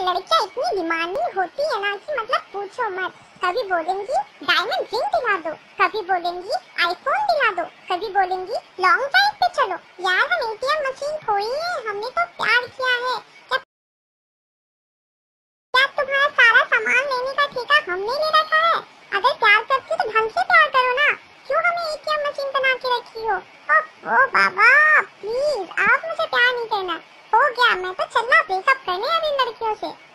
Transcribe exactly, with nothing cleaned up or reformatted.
लड़कियां इतनी डिमांडिंग होती है ना कि मतलब पूछो मत। कभी बोलेंगी डायमंड रिंग दिला दो, कभी बोलेंगी आईफोन दिला दो, कभी बोलेंगी लॉन्ग ड्राइव पे चलो। यार हम एटीएम मशीन थोड़ी है, हमने तो प्यार किया है। क्या क्या तुम्हारा सारा सामान लेने का ठेका हमने ले रखा है? अगर प्यार करती तो ढंग से प्यार करो ना, क्यों हमें एटीएम मशीन बना के रखी हो? ओ बाबा प्लीज आप मुझे प्यार नहीं करना। हो गया, मैं तो चलना ब्रेकअप करने अब इन लड़कियों से।